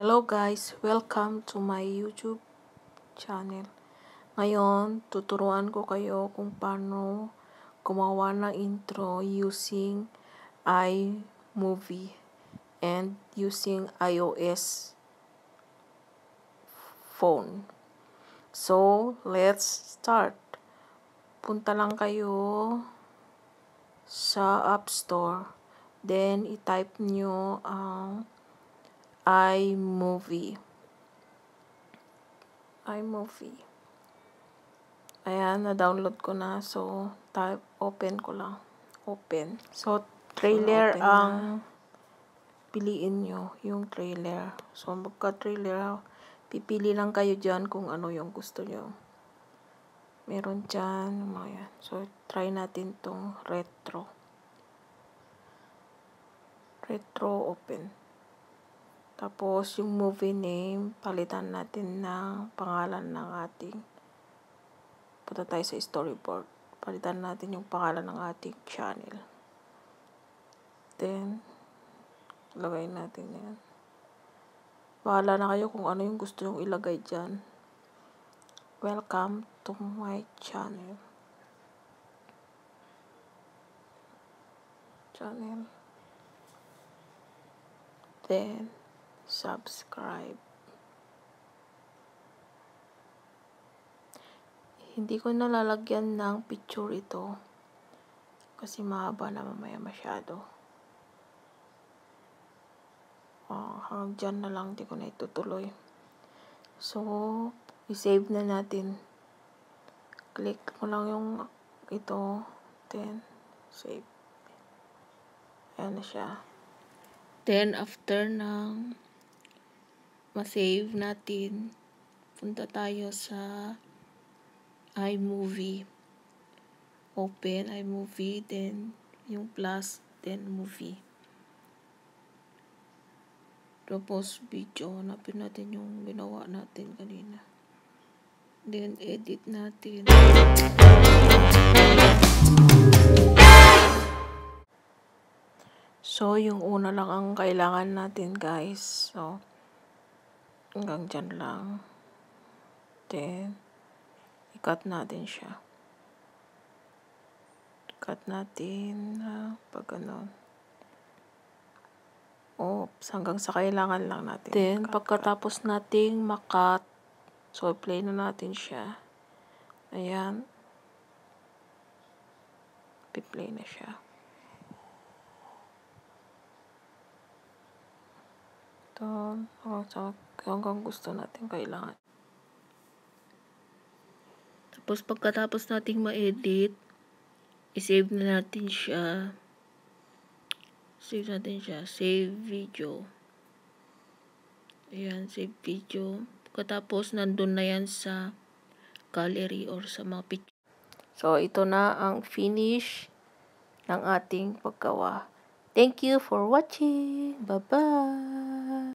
Hello guys, welcome to my YouTube channel. Ngayon, tuturuan ko kayo kung paano gumawa ng intro using iMovie and using iOS phone. So, let's start. Punta lang kayo sa App Store. Then, i-type nyo ang iMovie. Ayan, na-download ko na. So, open ko lang. Open. So, trailer ang piliin nyo. Yung trailer. So, magka-trailer, pipili lang kayo dyan kung ano yung gusto nyo. Meron dyan. Ayan. So, try natin tong retro. Retro, open. Tapos, yung movie name, palitan natin ng pangalan ng ating. Punta tayo sa storyboard. Palitan natin yung pangalan ng ating channel. Then, lagay natin yan. Bahala na kayo kung ano yung gusto nyong ilagay dyan. Welcome to my channel. Then, subscribe. Hindi ko nalalagyan ng picture ito kasi mahaba na mamaya masyado. Hanggang dyan na lang, hindi ko na itutuloy. So, i-save na natin. Click mo lang yung ito, then save. Ayan na siya. Then, after ng ma-save natin, punta tayo sa iMovie. Open iMovie, then yung plus, then movie. Tapos video, hanapin natin yung ginawa natin kanina. Then edit natin. So, yung una lang ang kailangan natin guys. So, hanggang dyan lang. Then, i-cut natin siya. Cut natin pag ano. Oops, hanggang sa kailangan lang natin. Then, pagkatapos nating makat, so play na natin siya. Ayan. Pi-play na siya. Ito, hanggang gusto natin kailangan. Tapos, pagkatapos nating ma-edit, i-save na natin siya. Save video. Ayan, save video. Pagkatapos, nandun na yan sa gallery or sa mga picture. So, ito na ang finish ng ating paggawa. Thank you for watching. Bye-bye!